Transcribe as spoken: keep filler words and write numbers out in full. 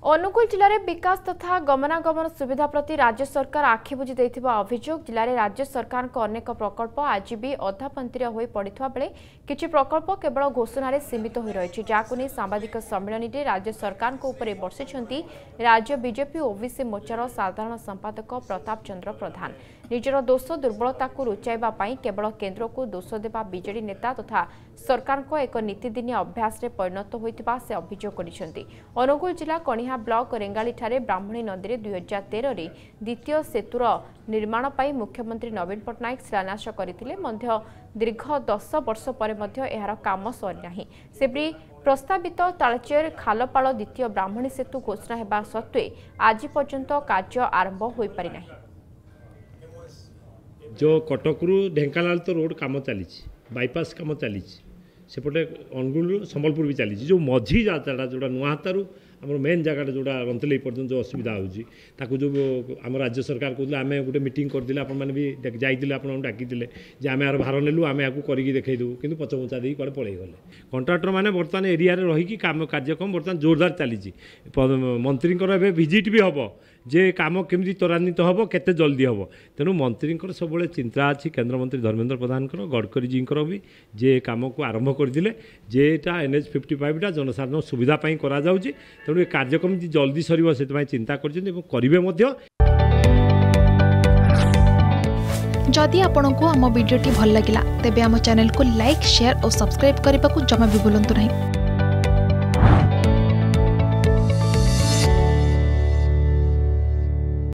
अनुगुल जिले में विकास तथा गमनागमन सुविधा प्रति राज्य सरकार आखिबुझी अभियोग जिले में राज्य सरकार अनेक प्रकल्प आज भी अधापंथीर हो पड़ा बेले किछि प्रकल्प केवल घोषणार सीमित हो रही जहां सांबादिक सम्मेलन में राज्य सरकार बर्षिंट राज्य बीजेपी ओबीसी मोर्चार साधारण संपादक प्रताप चंद्र प्रधान निजर दोष दुर्बलता को लुचाइवाई केवल केन्द्र को दोष देवा बीजेडी नेता तथा सरकार को एक नीतिदिनिया अभ्यास में परिणत होता से अभियोग कर अनुगुल जिला कणिहा ब्लॉक रेंगाली ठारे ब्राह्मणी नदी में दुई हजार तेरह द्वितीय सेतुर निर्माण पर मुख्यमंत्री नवीन पट्टनायक शिलान्यास करते दीर्घ दस वर्ष पर यार काम सरीना सेपरी प्रस्तावित तालचेर खालपाल द्वितीय ब्राह्मणी सेतु घोषणा होगा सत्वे आज पर्यंत कार्य आरंभ हो पारिना जो कटकरू ढेंकानाल तो रोड काम चली बाईपास काम चली सेपटे अनुगुल संबलपुर भी चली जो मझी जाता जोड़ा नुआतारू आम मेन जगह जोड़ा रंतले पर्यटन जो असुविधा होगी जो आम राज्य सरकार कहते आम गोटे मीटिंग करदे आपने भी जाइए आप डाकी आम यार भार नेलु आम आपको करके देखईदेव कि पचमुचा दे कड़े पलि गले कंट्राक्टर मैंने बर्तमान एरिया रही काम कार्यक्रम बर्तमान जोरदार चली मंत्री विजिट भी हम जे काम केमती त्वरान्वित हम केते जल्दी हम तेणु मंत्री सब चिंता अच्छी केन्द्रमंत्री धर्मेन्द्र प्रधान गडकरी जी भी जे काम को आरंभ करते जेटा एन एच फिफ्टी फाइव टा जनसाधारण सुविधापी करा तेणु ये कार्यक्रम जल्दी सर से चिंता करेंगे। जदि आपंक आम भिडी भल लगा तेब आम चैनल को लाइक शेयर और सब्सक्राइब करने को जमा भी भूलु नहीं।